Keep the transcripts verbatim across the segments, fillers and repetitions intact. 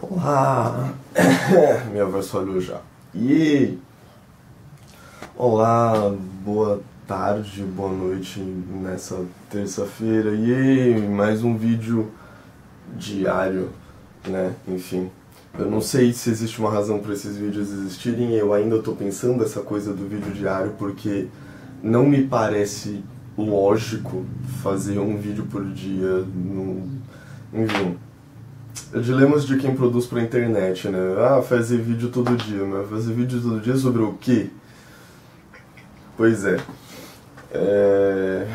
Olá, minha voz falhou já. E olá, boa tarde, boa noite nessa terça-feira. E mais um vídeo diário, né? Enfim, eu não sei se existe uma razão para esses vídeos existirem. Eu ainda estou pensando essa coisa do vídeo diário porque não me parece lógico fazer um vídeo por dia. No... Enfim. Dilemas de quem produz pra internet, né? Ah, fazer vídeo todo dia, mas fazer vídeo todo dia sobre o quê? Pois é. é...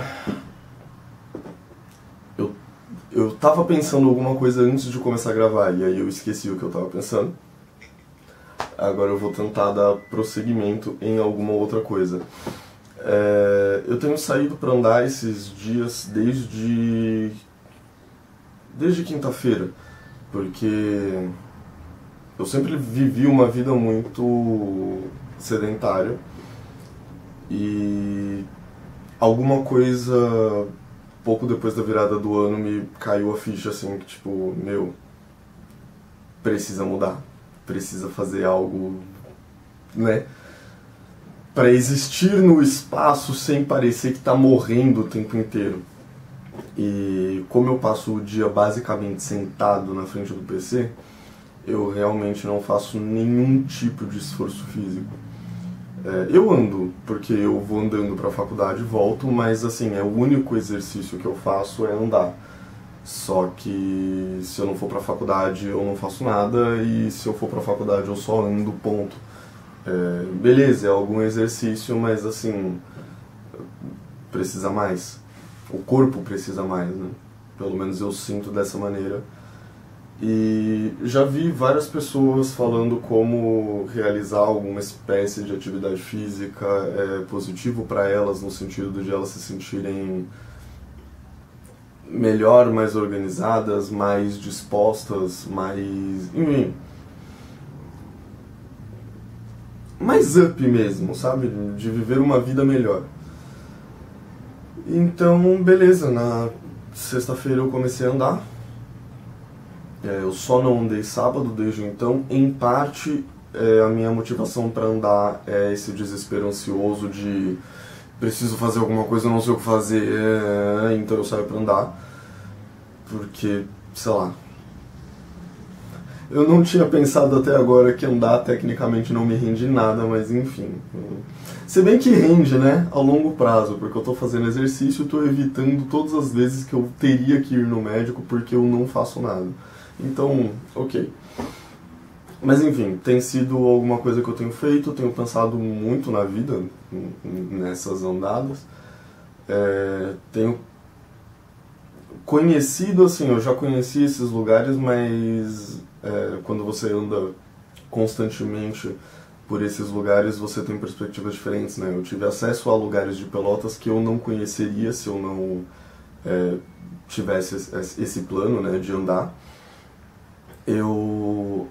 Eu, eu tava pensando alguma coisa antes de começar a gravar, e aí eu esqueci o que eu tava pensando. Agora eu vou tentar dar prosseguimento em alguma outra coisa. É... Eu tenho saído pra andar esses dias desde... desde quinta-feira. Porque eu sempre vivi uma vida muito sedentária e alguma coisa pouco depois da virada do ano me caiu a ficha assim que tipo, meu, precisa mudar, precisa fazer algo, né, para existir no espaço sem parecer que tá morrendo o tempo inteiro. E como eu passo o dia basicamente sentado na frente do P C, eu realmente não faço nenhum tipo de esforço físico. É, eu ando, porque eu vou andando para a faculdade e volto, mas assim, é o único exercício que eu faço é andar. Só que se eu não for para a faculdade eu não faço nada, e se eu for para a faculdade eu só ando, ponto. É, beleza, é algum exercício, mas assim, precisa mais. O corpo precisa mais, né? Pelo menos eu sinto dessa maneira. E já vi várias pessoas falando como realizar alguma espécie de atividade física é positivo para elas, no sentido de elas se sentirem melhor, mais organizadas, mais dispostas, mais... enfim... mais up mesmo, sabe? De viver uma vida melhor. Então, beleza, na sexta-feira eu comecei a andar. É, eu só não andei sábado desde então. Em parte, é, a minha motivação para andar é esse desespero ansioso de preciso fazer alguma coisa, não sei o que fazer, é, então eu saio para andar. Porque, sei lá... Eu não tinha pensado até agora que andar tecnicamente não me rende nada, mas enfim. Se bem que rende, né, ao longo prazo, porque eu tô fazendo exercício e tô evitando todas as vezes que eu teria que ir no médico porque eu não faço nada. Então, ok. Mas enfim, tem sido alguma coisa que eu tenho feito, tenho pensado muito na vida, nessas andadas. É, tenho conhecido, assim, eu já conheci esses lugares, mas é, quando você anda constantemente por esses lugares, você tem perspectivas diferentes, né? Eu tive acesso a lugares de Pelotas que eu não conheceria se eu não é, tivesse esse plano, né, de andar. Eu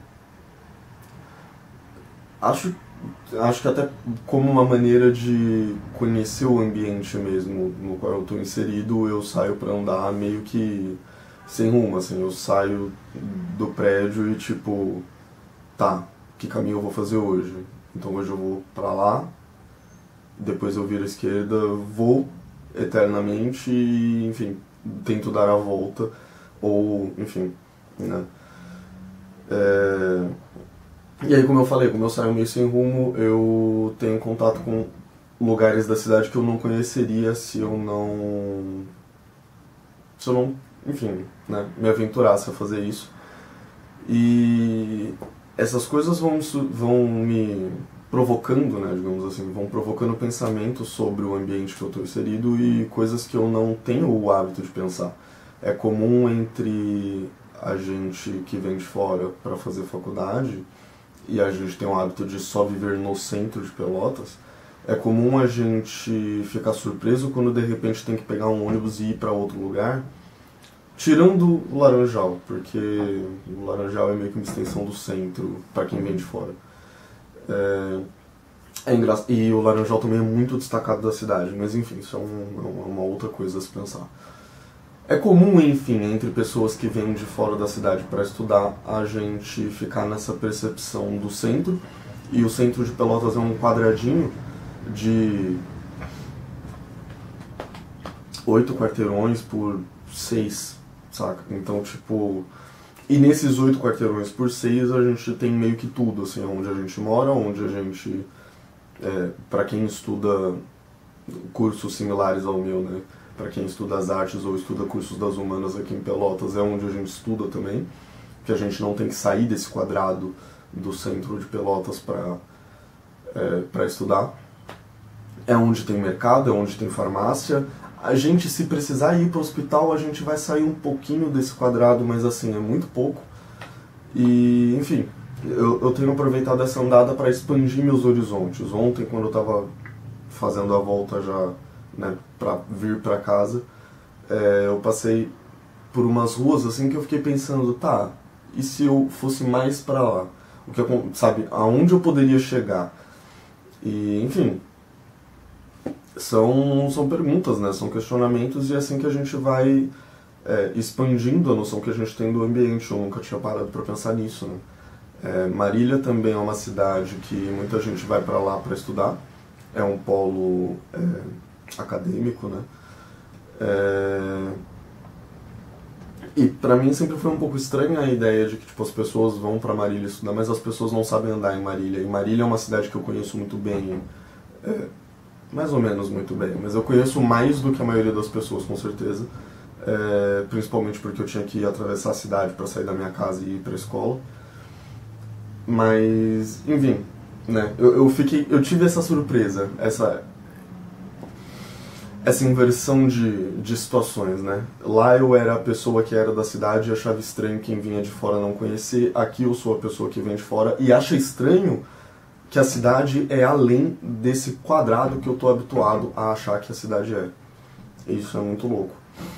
acho, acho que até como uma maneira de conhecer o ambiente mesmo no qual eu estou inserido, eu saio para andar meio que sem rumo, assim, eu saio do prédio e tipo, tá, que caminho eu vou fazer hoje? Então hoje eu vou pra lá, depois eu viro à esquerda, vou eternamente e, enfim, tento dar a volta, ou, enfim, né. É... E aí, como eu falei, como eu saio meio sem rumo, eu tenho contato com lugares da cidade que eu não conheceria se eu não... se eu não, enfim, né, me aventurasse a fazer isso. E essas coisas vão, vão me provocando, né, digamos assim, vão provocando pensamentos sobre o ambiente que eu estou inserido e coisas que eu não tenho o hábito de pensar. É comum entre a gente que vem de fora para fazer faculdade e a gente tem o hábito de só viver no centro de Pelotas, é comum a gente ficar surpreso quando de repente tem que pegar um ônibus e ir para outro lugar. Tirando o Laranjal, porque o Laranjal é meio que uma extensão do centro, para quem vem de fora. É, é engra... E o Laranjal também é muito destacado da cidade, mas enfim, isso é um, uma outra coisa a se pensar. é comum, enfim, entre pessoas que vêm de fora da cidade para estudar, a gente ficar nessa percepção do centro, e o centro de Pelotas é um quadradinho de oito quarteirões por seis, saca? Então, tipo... E nesses oito quarteirões por seis a gente tem meio que tudo, assim, onde a gente mora, onde a gente... É, para quem estuda cursos similares ao meu, né? Para quem estuda as artes ou estuda cursos das humanas aqui em Pelotas, é onde a gente estuda também, que a gente não tem que sair desse quadrado do centro de Pelotas para é, para estudar. É onde tem mercado, é onde tem farmácia. A gente, se precisar ir para o hospital, a gente vai sair um pouquinho desse quadrado, mas assim, é muito pouco. E, enfim, eu, eu tenho aproveitado essa andada para expandir meus horizontes. Ontem, quando eu estava fazendo a volta já, né, para vir para casa, é, eu passei por umas ruas assim que eu fiquei pensando, tá, e se eu fosse mais para lá? O que, sabe, aonde eu poderia chegar? E, enfim, são, são perguntas, né, são questionamentos, e é assim que a gente vai é, expandindo a noção que a gente tem do ambiente. Eu nunca tinha parado para pensar nisso, né? É, Marília também é uma cidade que muita gente vai para lá para estudar, é um polo é, acadêmico, né? É... E pra mim sempre foi um pouco estranha a ideia de que tipo, as pessoas vão pra Marília estudar, mas as pessoas não sabem andar em Marília. E Marília é uma cidade que eu conheço muito bem, é, mais ou menos muito bem, mas eu conheço mais do que a maioria das pessoas, com certeza. É, principalmente porque eu tinha que atravessar a cidade para sair da minha casa e ir pra escola. Mas, enfim, né? Eu, eu, fiquei, eu tive essa surpresa, essa... essa inversão de, de situações, né? Lá eu era a pessoa que era da cidade e achava estranho quem vinha de fora não conhecer. Aqui eu sou a pessoa que vem de fora e acha estranho que a cidade é além desse quadrado que eu tô habituado a achar que a cidade é. Isso é muito louco.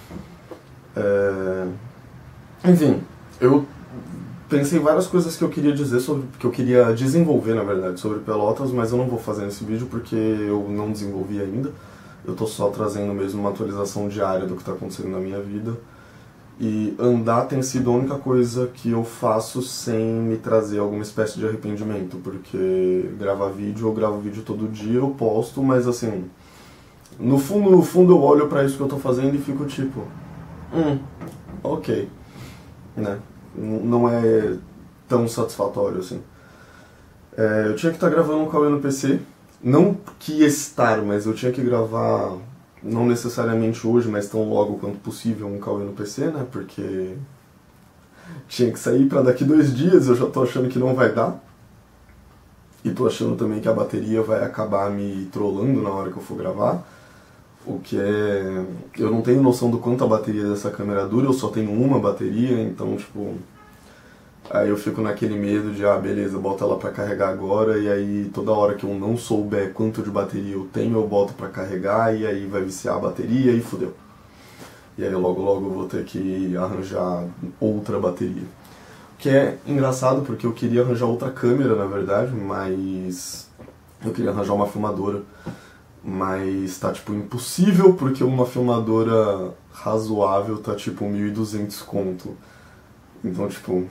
É... Enfim, eu pensei várias coisas que eu queria dizer sobre, que eu queria desenvolver, na verdade, sobre Pelotas, mas eu não vou fazer nesse vídeo porque eu não desenvolvi ainda. Eu tô só trazendo mesmo uma atualização diária do que está acontecendo na minha vida. E andar tem sido a única coisa que eu faço sem me trazer alguma espécie de arrependimento, porque gravar vídeo, eu gravo vídeo todo dia, eu posto, mas assim, no fundo, no fundo eu olho pra isso que eu tô fazendo e fico tipo, hum, ok, né? Não é tão satisfatório assim. É, eu tinha que estar gravando um Cauê no P C. Não que estar, mas eu tinha que gravar, não necessariamente hoje, mas tão logo quanto possível, um Cauê no P C, né? Porque tinha que sair pra daqui dois dias, eu já tô achando que não vai dar. E tô achando também que a bateria vai acabar me trollando na hora que eu for gravar. O que é... Eu não tenho noção do quanto a bateria dessa câmera dura, eu só tenho uma bateria, então, tipo... Aí eu fico naquele medo de, ah, beleza, bota ela pra carregar agora, e aí toda hora que eu não souber quanto de bateria eu tenho, eu boto pra carregar, e aí vai viciar a bateria e fudeu. E aí logo logo eu vou ter que arranjar outra bateria. O que é engraçado, porque eu queria arranjar outra câmera, na verdade, mas... Eu queria arranjar uma filmadora, mas tá, tipo, impossível, porque uma filmadora razoável tá, tipo, mil e duzentos conto. Então, tipo...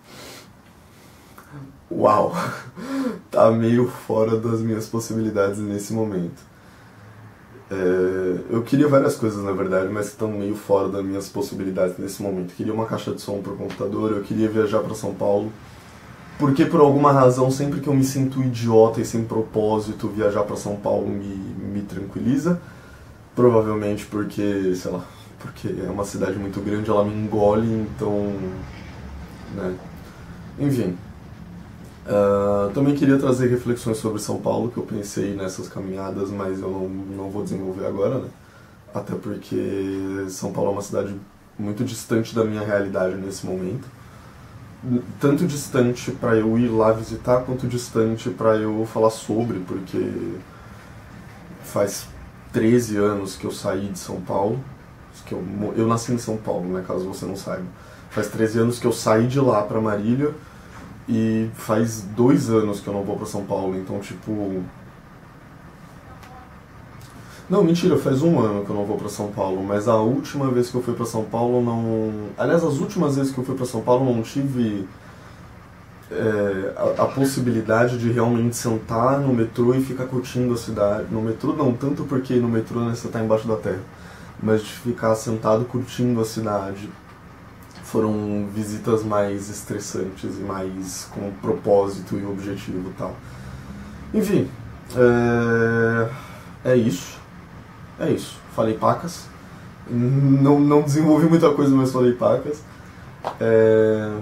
Uau, tá meio fora das minhas possibilidades nesse momento. É, eu queria várias coisas, na verdade, mas que estão meio fora das minhas possibilidades nesse momento. Eu queria uma caixa de som pro computador, eu queria viajar para São Paulo, porque por alguma razão, sempre que eu me sinto idiota e sem propósito, viajar para São Paulo me, me tranquiliza. Provavelmente porque, sei lá, porque é uma cidade muito grande, ela me engole, então... né? Enfim... Uh, também queria trazer reflexões sobre São Paulo, que eu pensei nessas caminhadas, mas eu não, não vou desenvolver agora, né? Até porque São Paulo é uma cidade muito distante da minha realidade nesse momento. Tanto distante para eu ir lá visitar, quanto distante para eu falar sobre, porque faz treze anos que eu saí de São Paulo, que eu, eu nasci em São Paulo, né, caso você não saiba. Faz treze anos que eu saí de lá para Marília, e faz dois anos que eu não vou pra São Paulo, então, tipo... Não, mentira, faz um ano que eu não vou pra São Paulo, mas a última vez que eu fui pra São Paulo não... Aliás, as últimas vezes que eu fui pra São Paulo não tive é, a, a possibilidade de realmente sentar no metrô e ficar curtindo a cidade. No metrô não, tanto porque no metrô, né, você tá embaixo da terra, mas de ficar sentado curtindo a cidade. Foram visitas mais estressantes e mais com propósito e objetivo e tal. Enfim, é, é isso. É isso. Falei pacas. Não, não desenvolvi muita coisa, mas falei pacas. É,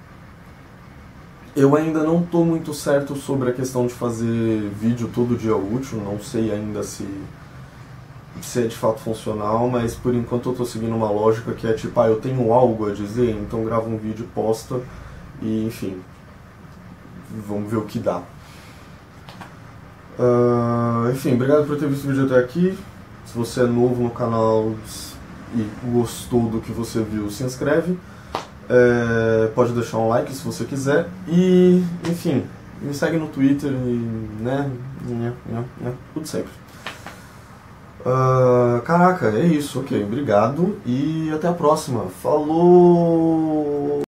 eu ainda não estou muito certo sobre a questão de fazer vídeo todo dia útil. Não sei ainda se, se é de fato funcional, mas por enquanto eu estou seguindo uma lógica que é tipo, ah, eu tenho algo a dizer, então gravo um vídeo, posta e enfim, vamos ver o que dá. Uh, enfim, obrigado por ter visto o vídeo até aqui. Se você é novo no canal e gostou do que você viu, se inscreve. É, pode deixar um like se você quiser. E, enfim, me segue no Twitter e, né, né, né, né tudo sempre. Uh, caraca, é isso, ok, obrigado e até a próxima. Falou!